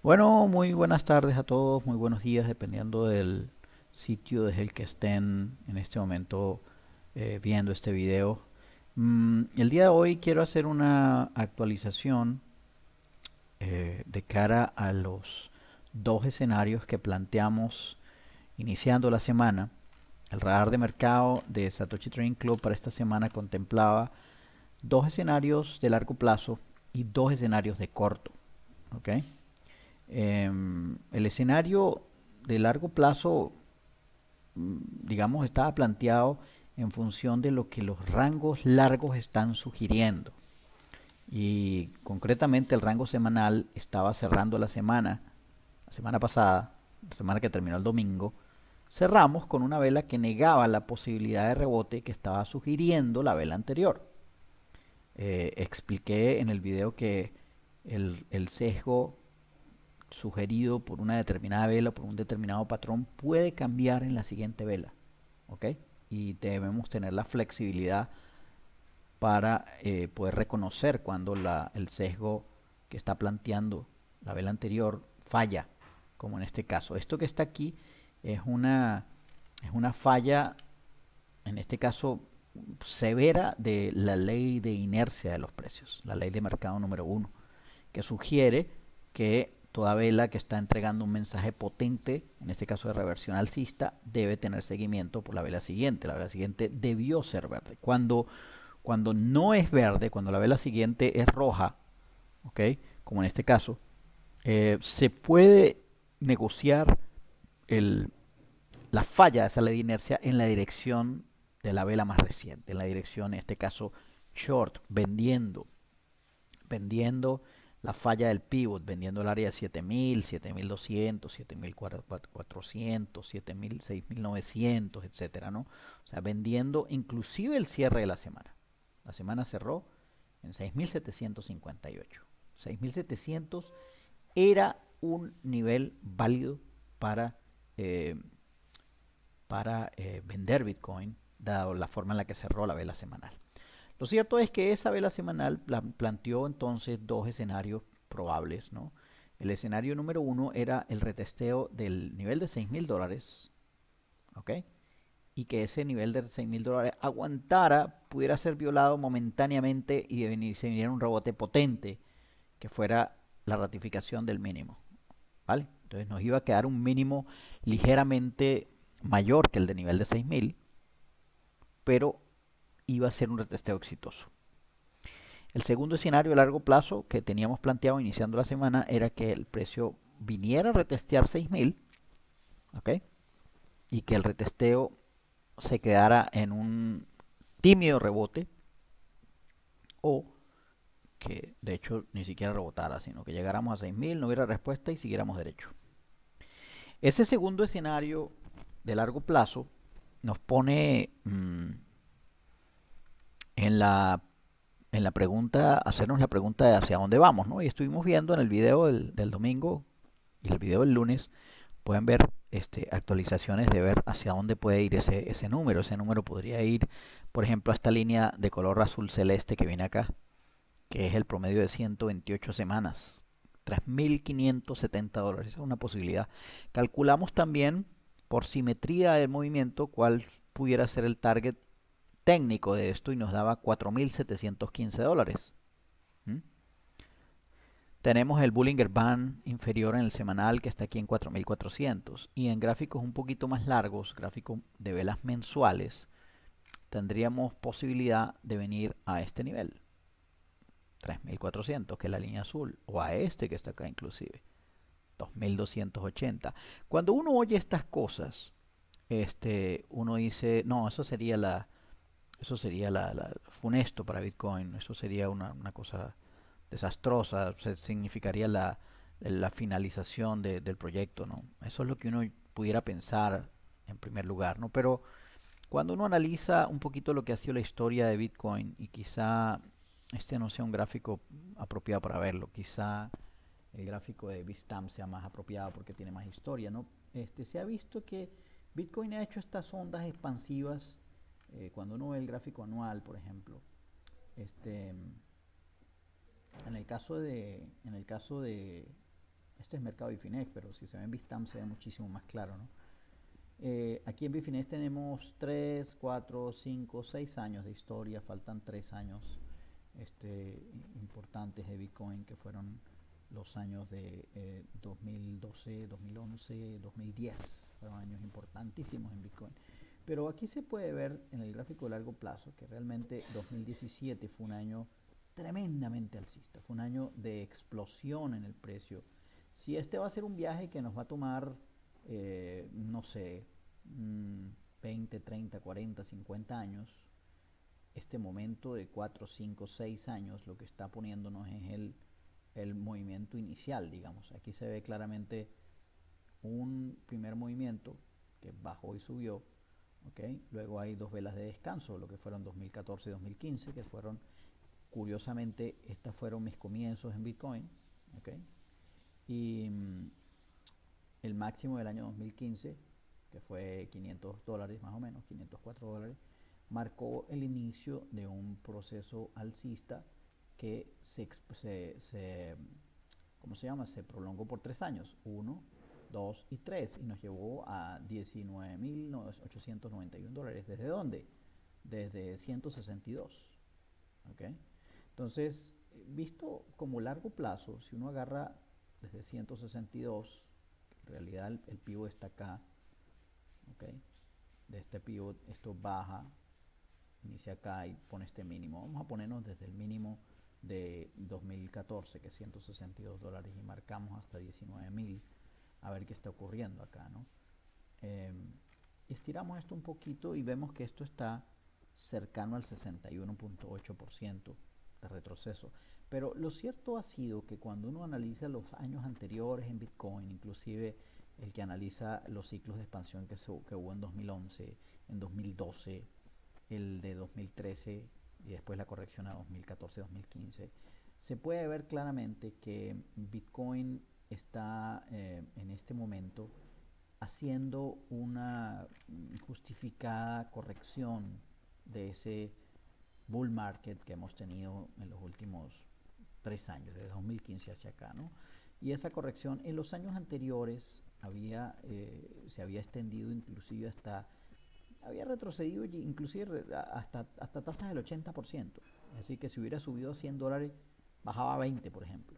Bueno, muy buenas tardes a todos, muy buenos días, dependiendo del sitio desde el que estén en este momento viendo este video. El día de hoy quiero hacer una actualización de cara a los dos escenarios que planteamos iniciando la semana. El radar de mercado de Satoshi Trading Club para esta semana contemplaba dos escenarios de largo plazo y dos escenarios de corto. ¿Ok? El escenario de largo plazo, digamos, estaba planteado en función de lo que los rangos largos están sugiriendo. Y concretamente el rango semanal estaba cerrando la semana pasada, la semana que terminó el domingo, cerramos con una vela que negaba la posibilidad de rebote que estaba sugiriendo la vela anterior. Expliqué en el video que el sesgo sugerido por una determinada vela, por un determinado patrón, puede cambiar en la siguiente vela. ¿Ok? Y debemos tener la flexibilidad para poder reconocer cuando el sesgo que está planteando la vela anterior falla, como en este caso. Esto que está aquí es una falla, en este caso severa, de la ley de inercia de los precios, la ley de mercado número 1, que sugiere que toda vela que está entregando un mensaje potente, en este caso de reversión alcista, debe tener seguimiento por la vela siguiente. La vela siguiente debió ser verde. Cuando no es verde, cuando la vela siguiente es roja, ¿ok? Como en este caso, se puede negociar el, la falla de esa ley de inercia en la dirección de la vela más reciente, en la dirección, en este caso, short, vendiendo la falla del pivot, vendiendo el área de 7000, 7200, 7400, 7000, 6900, etcétera, ¿no? O sea, vendiendo inclusive el cierre de la semana. La semana cerró en 6758. 6700 era un nivel válido para, eh, para vender Bitcoin, dado la forma en la que cerró la vela semanal. Lo cierto es que esa vela semanal planteó entonces dos escenarios probables, ¿no? El escenario número uno era el retesteo del nivel de $6000, ¿ok? Y que ese nivel de $6000 aguantara, pudiera ser violado momentáneamente y se viniera un rebote potente que fuera la ratificación del mínimo, ¿vale? Entonces nos iba a quedar un mínimo ligeramente mayor que el de nivel de 6000, pero iba a ser un retesteo exitoso. El segundo escenario a largo plazo que teníamos planteado iniciando la semana era que el precio viniera a retestear 6000, ¿ok? Y que el retesteo se quedara en un tímido rebote, o que de hecho ni siquiera rebotara, sino que llegáramos a 6000, no hubiera respuesta y siguiéramos derecho. Ese segundo escenario de largo plazo nos pone en la pregunta, hacernos la pregunta de hacia dónde vamos, ¿no? Y estuvimos viendo en el video del domingo y el video del lunes, pueden ver actualizaciones de ver hacia dónde puede ir ese número. Ese número podría ir, por ejemplo, a esta línea de color azul celeste que viene acá, que es el promedio de 128 semanas. $3570, esa es una posibilidad. Calculamos también por simetría del movimiento cuál pudiera ser el target técnico de esto y nos daba $4715. ¿Mm? Tenemos el Bollinger Band inferior en el semanal que está aquí en 4400, y en gráficos un poquito más largos, gráficos de velas mensuales, tendríamos posibilidad de venir a este nivel 3400, que es la línea azul, o a este que está acá inclusive 2280. Cuando uno oye estas cosas, uno dice, no, eso sería funesto para Bitcoin, eso sería una cosa desastrosa, significaría la finalización del proyecto, ¿no? Eso es lo que uno pudiera pensar en primer lugar, ¿no? Pero cuando uno analiza un poquito lo que ha sido la historia de Bitcoin, y quizá este no sea un gráfico apropiado para verlo, quizá el gráfico de Bitstamp sea más apropiado porque tiene más historia, ¿no? Se ha visto que Bitcoin ha hecho estas ondas expansivas. Cuando uno ve el gráfico anual, por ejemplo, este, en el caso de Este es mercado Bifinex, pero si se ve en Bitstamp se ve muchísimo más claro, ¿no? Aquí en Bifinex tenemos 3, 4, 5, 6 años de historia, faltan 3 años importantes de Bitcoin, que fueron los años de 2012, 2011, 2010, fueron años importantísimos en Bitcoin. Pero aquí se puede ver en el gráfico de largo plazo que realmente 2017 fue un año tremendamente alcista, fue un año de explosión en el precio. Si este va a ser un viaje que nos va a tomar, no sé, 20, 30, 40, 50 años, este momento de 4, 5, 6 años lo que está poniéndonos es el movimiento inicial, digamos. Aquí se ve claramente un primer movimiento que bajó y subió, ¿okay? Luego hay dos velas de descanso, lo que fueron 2014 y 2015, que fueron, curiosamente, estas fueron mis comienzos en Bitcoin, ¿okay? Y el máximo del año 2015, que fue $500 más o menos, $504, marcó el inicio de un proceso alcista que ¿cómo se llama? Se prolongó por 3 años, 1, 2 y 3, y nos llevó a $19.891. ¿Desde dónde? Desde 162. ¿Okay? Entonces, visto como largo plazo, si uno agarra desde 162, en realidad el pivot está acá, ¿okay? De este pivot esto baja, inicia acá y pone este mínimo. Vamos a ponernos desde el mínimo de 2014, que es $162, y marcamos hasta 19.000, a ver qué está ocurriendo acá, ¿no? Estiramos esto un poquito y vemos que esto está cercano al 61.8% de retroceso. Pero lo cierto ha sido que cuando uno analiza los años anteriores en Bitcoin, inclusive el que analiza los ciclos de expansión que hubo en 2011, en 2012, el de 2013 y después la corrección a 2014-2015, se puede ver claramente que Bitcoin está en este momento haciendo una justificada corrección de ese bull market que hemos tenido en los últimos 3 años, desde 2015 hacia acá, ¿no? Y esa corrección en los años anteriores se había extendido inclusive había retrocedido inclusive hasta tasas del 80%. Así que si hubiera subido a $100, bajaba a 20, por ejemplo.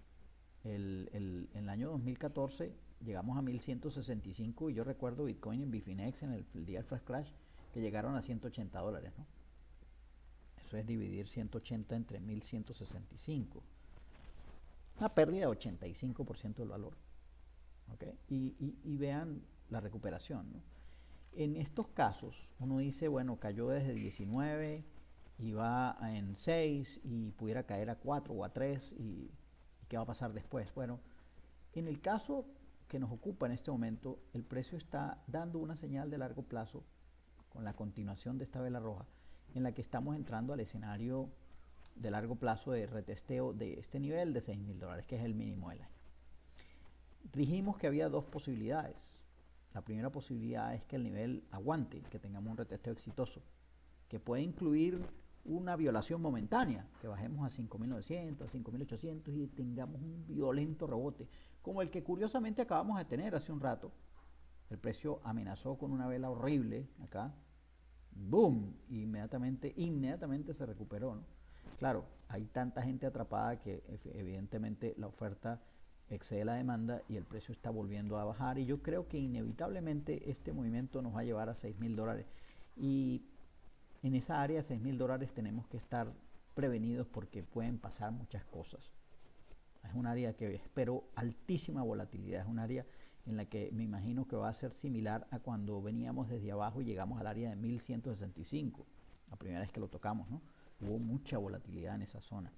En el año 2014 llegamos a 1165 y yo recuerdo Bitcoin en Bifinex en el día del flash crash que llegaron a $180, ¿no? Eso es dividir 180 entre 1165. Una pérdida de 85% del valor. ¿Okay? Y vean la recuperación, ¿no? En estos casos, uno dice, bueno, cayó desde 19 y va en 6 y pudiera caer a 4 o a 3 y ¿qué va a pasar después? Bueno, en el caso que nos ocupa en este momento, el precio está dando una señal de largo plazo con la continuación de esta vela roja en la que estamos entrando al escenario de largo plazo de retesteo de este nivel de $6.000, que es el mínimo del año. Dijimos que había dos posibilidades. La primera posibilidad es que el nivel aguante, que tengamos un retesteo exitoso, que puede incluir una violación momentánea, que bajemos a 5.900, a 5.800 y tengamos un violento rebote, como el que curiosamente acabamos de tener hace un rato. El precio amenazó con una vela horrible acá, boom, inmediatamente se recuperó, ¿no? Claro, hay tanta gente atrapada que evidentemente la oferta excede la demanda y el precio está volviendo a bajar, y yo creo que inevitablemente este movimiento nos va a llevar a $6.000, y en esa área de $6.000 tenemos que estar prevenidos porque pueden pasar muchas cosas. Es un área que espero altísima volatilidad, es un área en la que me imagino que va a ser similar a cuando veníamos desde abajo y llegamos al área de 1165, la primera vez que lo tocamos, ¿no? Hubo mucha volatilidad en esa zona.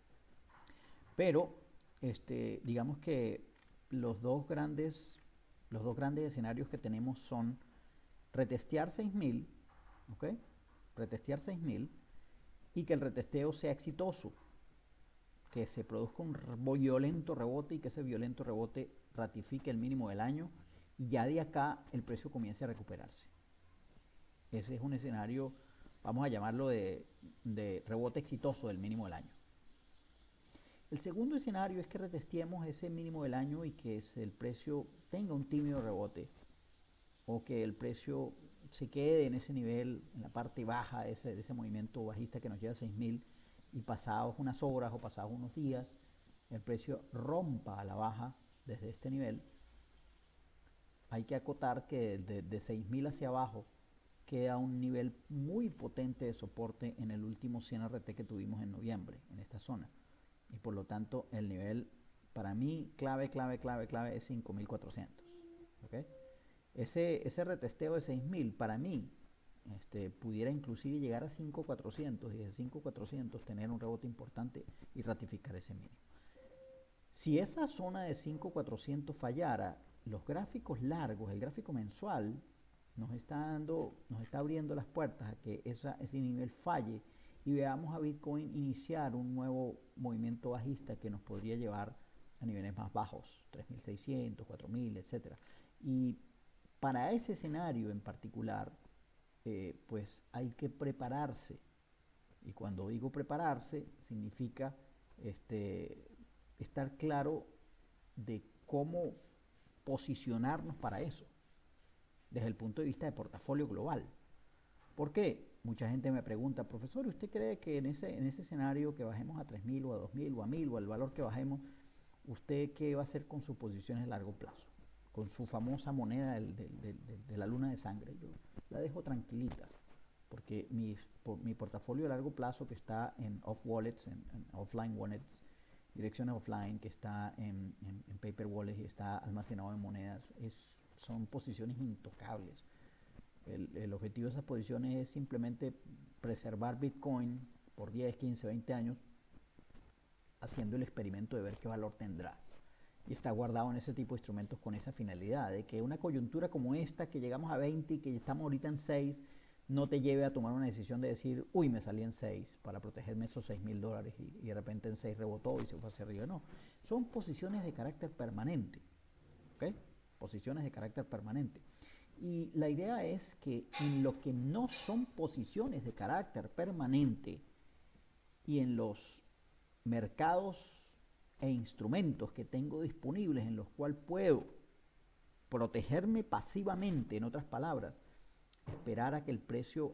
Pero digamos que los dos grandes escenarios que tenemos son retestear 6.000, ¿ok? Retestear 6.000 y que el retesteo sea exitoso, que se produzca un violento rebote y que ese violento rebote ratifique el mínimo del año y ya de acá el precio comience a recuperarse. Ese es un escenario, vamos a llamarlo de rebote exitoso del mínimo del año. El segundo escenario es que retesteemos ese mínimo del año y que el precio tenga un tímido rebote o que el precio se quede en ese nivel, en la parte baja de ese movimiento bajista que nos lleva a 6.000 y pasados unas horas o pasados unos días, el precio rompa a la baja desde este nivel. Hay que acotar que de 6.000 hacia abajo queda un nivel muy potente de soporte en el último 100 RT que tuvimos en noviembre, en esta zona. Y por lo tanto, el nivel, para mí, clave es 5.400. ¿Okay? Ese retesteo de 6.000, para mí, pudiera inclusive llegar a 5.400 y de 5.400 tener un rebote importante y ratificar ese mínimo. Si esa zona de 5.400 fallara, los gráficos largos, el gráfico mensual, nos está abriendo las puertas a que ese nivel falle y veamos a Bitcoin iniciar un nuevo movimiento bajista que nos podría llevar a niveles más bajos, 3.600, 4.000, etc. Y para ese escenario en particular, pues hay que prepararse. Y cuando digo prepararse, significa estar claro de cómo posicionarnos para eso, desde el punto de vista de portafolio global. ¿Por qué? Mucha gente me pregunta, profesor, ¿usted cree que en ese escenario que bajemos a 3.000 o a 2.000 o a 1.000 o al valor que bajemos, usted qué va a hacer con sus posiciones a largo plazo? Con su famosa moneda de la luna de sangre. Yo la dejo tranquilita, porque mi portafolio a largo plazo que está en off-wallets, en offline wallets, direcciones offline, que está en paper wallets y está almacenado en monedas, son posiciones intocables. El objetivo de esas posiciones es simplemente preservar Bitcoin por 10, 15, 20 años, haciendo el experimento de ver qué valor tendrá. Y está guardado en ese tipo de instrumentos con esa finalidad, de que una coyuntura como esta, que llegamos a 20 y que estamos ahorita en 6, no te lleve a tomar una decisión de decir, uy, me salí en 6 para protegerme esos $6.000 y de repente en 6 rebotó y se fue hacia arriba. No, son posiciones de carácter permanente, ¿ok? Posiciones de carácter permanente. Y la idea es que en lo que no son posiciones de carácter permanente y en los mercados e instrumentos que tengo disponibles en los cuales puedo protegerme pasivamente, en otras palabras, esperar a que el precio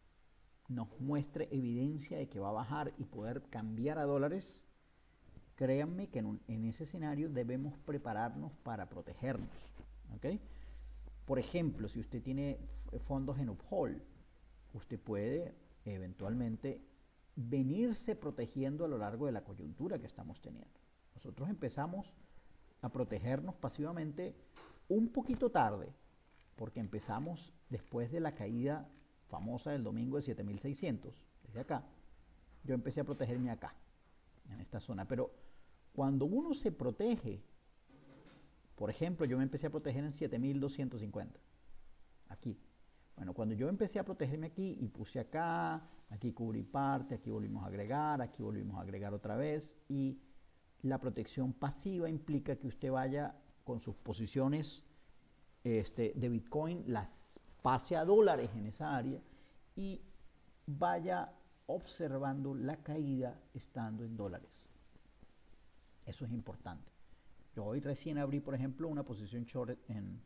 nos muestre evidencia de que va a bajar y poder cambiar a dólares, créanme que en ese escenario debemos prepararnos para protegernos, ¿ok? Por ejemplo, si usted tiene fondos en Uphold, usted puede eventualmente venirse protegiendo a lo largo de la coyuntura que estamos teniendo. Nosotros empezamos a protegernos pasivamente un poquito tarde, porque empezamos después de la caída famosa del domingo de 7.600, desde acá. Yo empecé a protegerme acá, en esta zona, pero cuando uno se protege, por ejemplo, yo me empecé a proteger en 7.250, aquí. Bueno, cuando yo empecé a protegerme aquí y puse acá, aquí cubrí parte, aquí volvimos a agregar otra vez, y la protección pasiva implica que usted vaya con sus posiciones de Bitcoin, las pase a dólares en esa área y vaya observando la caída estando en dólares. Eso es importante. Yo hoy recién abrí, por ejemplo, una posición short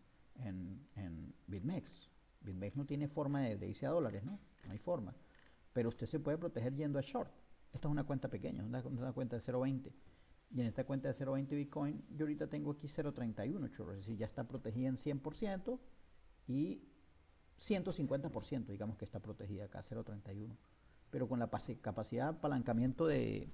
en BitMEX. BitMEX no tiene forma de irse a dólares, ¿no? No hay forma. Pero usted se puede proteger yendo a short. Esto es una cuenta pequeña, una cuenta de 0.20. Y en esta cuenta de 0.20 Bitcoin, yo ahorita tengo aquí 0.31 short, es decir, ya está protegida en 100% y 150%, digamos que está protegida acá, 0.31. Pero con la capacidad de apalancamiento de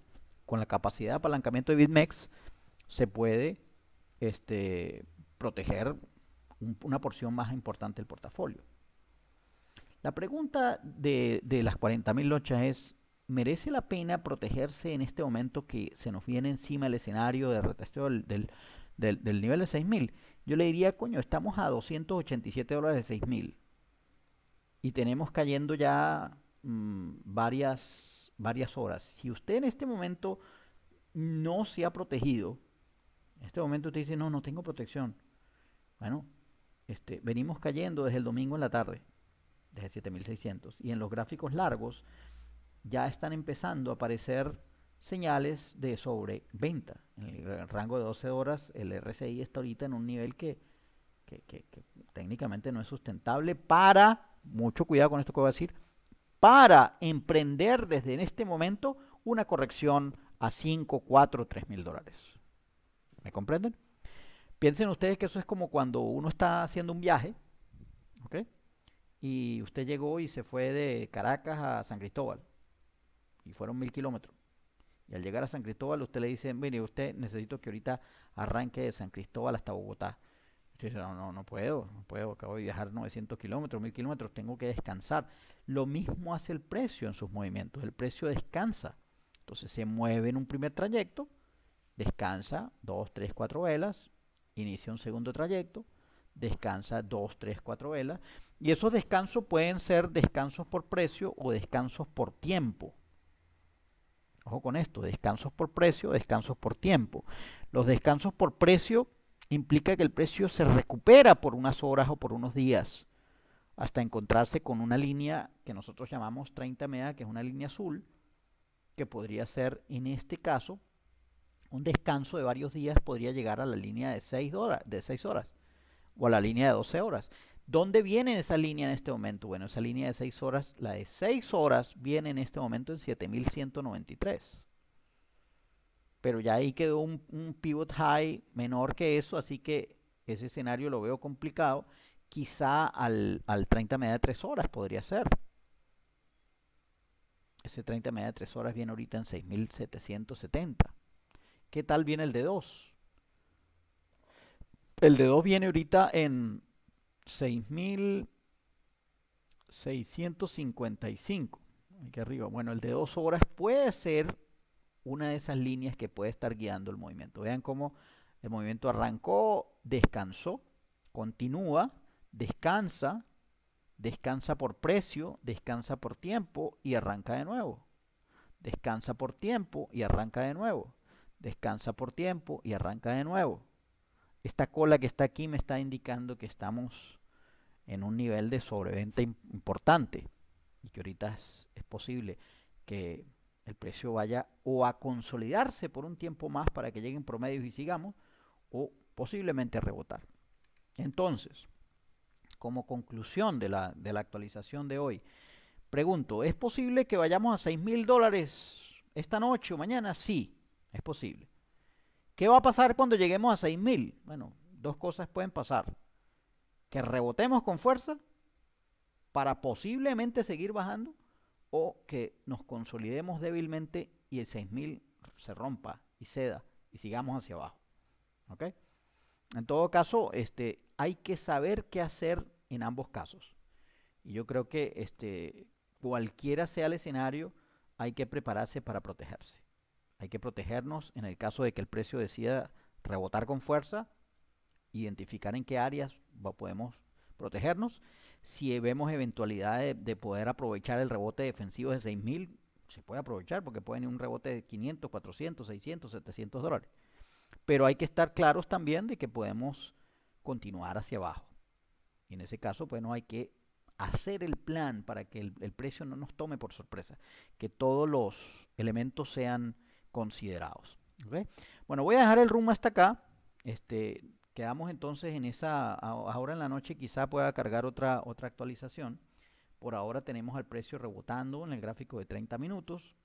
BitMEX se puede proteger una porción más importante del portafolio. La pregunta de las 40.000 lochas es, ¿merece la pena protegerse en este momento que se nos viene encima el escenario de retesteo del nivel de 6.000? Yo le diría, coño, estamos a $287 de 6.000 y tenemos cayendo ya varias horas. Si usted en este momento no se ha protegido, en este momento usted dice, no tengo protección. Bueno, venimos cayendo desde el domingo en la tarde, desde 7.600. Y en los gráficos largos ya están empezando a aparecer señales de sobreventa. En el rango de 12 horas, el RSI está ahorita en un nivel que técnicamente no es sustentable para, mucho cuidado con esto que voy a decir, para emprender desde en este momento una corrección a 5, 4, 3 mil dólares. ¿Me comprenden? Piensen ustedes que eso es como cuando uno está haciendo un viaje, ¿ok? Y usted llegó y se fue de Caracas a San Cristóbal, y fueron 1000 kilómetros. Y al llegar a San Cristóbal, usted le dice, mire, usted necesito que ahorita arranque de San Cristóbal hasta Bogotá. Usted dice, no puedo, acabo de viajar 900 kilómetros, 1000 kilómetros, tengo que descansar. Lo mismo hace el precio en sus movimientos, el precio descansa. Entonces se mueve en un primer trayecto, descansa 2, 3, 4 velas, inicia un segundo trayecto, descansa 2, 3, 4 velas, y esos descansos pueden ser descansos por precio o descansos por tiempo. Ojo con esto, descansos por precio, descansos por tiempo. Los descansos por precio implica que el precio se recupera por unas horas o por unos días hasta encontrarse con una línea que nosotros llamamos 30 media, que es una línea azul, que podría ser en este caso un descanso de varios días, podría llegar a la línea de 6 horas o a la línea de 12 horas. ¿Dónde viene esa línea en este momento? Bueno, esa línea de 6 horas, la de 6 horas viene en este momento en 7193. Pero ya ahí quedó un pivot high menor que eso, así que ese escenario lo veo complicado. Quizá al 30 media de 3 horas podría ser. Ese 30 media de 3 horas viene ahorita en 6770. ¿Qué tal viene el de 2? El de 2 viene ahorita en 6655. Aquí arriba. Bueno, el de 2 horas puede ser una de esas líneas que puede estar guiando el movimiento. Vean cómo el movimiento arrancó, descansó, continúa, descansa, descansa por precio, descansa por tiempo y arranca de nuevo. Descansa por tiempo y arranca de nuevo. Descansa por tiempo y arranca de nuevo. Esta cola que está aquí me está indicando que estamos en un nivel de sobreventa importante y que ahorita es posible que el precio vaya o a consolidarse por un tiempo más para que lleguen promedios y sigamos, o posiblemente a rebotar. Entonces, como conclusión de la actualización de hoy, pregunto, ¿es posible que vayamos a 6,000 dólares esta noche o mañana? Sí, es posible. ¿Qué va a pasar cuando lleguemos a 6,000? Bueno, dos cosas pueden pasar. Que rebotemos con fuerza para posiblemente seguir bajando, o que nos consolidemos débilmente y el 6,000 se rompa y ceda y sigamos hacia abajo. ¿Ok? En todo caso, hay que saber qué hacer en ambos casos. Y yo creo que cualquiera sea el escenario, hay que prepararse para protegerse. Hay que protegernos en el caso de que el precio decida rebotar con fuerza, identificar en qué áreas podemos protegernos. Si vemos eventualidad de poder aprovechar el rebote defensivo de 6,000, se puede aprovechar porque puede venir un rebote de 500, 400, 600, 700 dólares. Pero hay que estar claros también de que podemos continuar hacia abajo. Y en ese caso, bueno, hay que hacer el plan para que el precio no nos tome por sorpresa, que todos los elementos sean considerados. ¿Okay? Bueno, voy a dejar el room hasta acá. Quedamos entonces en esa, ahora en la noche quizá pueda cargar otra actualización. Por ahora tenemos al precio rebotando en el gráfico de 30 minutos.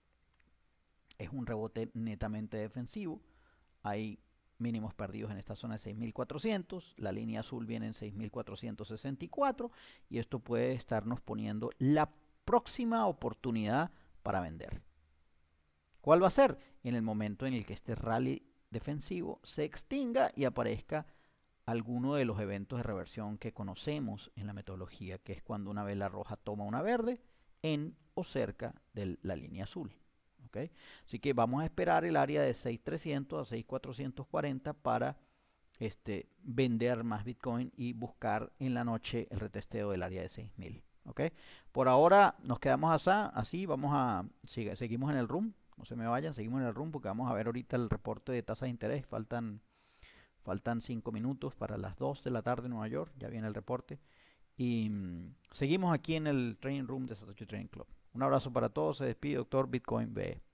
Es un rebote netamente defensivo. Hay mínimos perdidos en esta zona de 6,400. La línea azul viene en 6,464 y esto puede estarnos poniendo la próxima oportunidad para vender. ¿Cuál va a ser? En el momento en el que este rally defensivo se extinga y aparezca alguno de los eventos de reversión que conocemos en la metodología, que es cuando una vela roja toma una verde en o cerca de la línea azul. ¿Okay? Así que vamos a esperar el área de 6,300 a 6,440 para vender más Bitcoin y buscar en la noche el retesteo del área de 6,000. ¿Okay? Por ahora nos quedamos así, seguimos en el room, no se me vayan, seguimos en el room porque vamos a ver ahorita el reporte de tasas de interés. Faltan 5 minutos para las 2 de la tarde en Nueva York, ya viene el reporte. Y seguimos aquí en el Training Room de Satoshi Trading Club. Un abrazo para todos, se despide Dr. Bitcoin BE.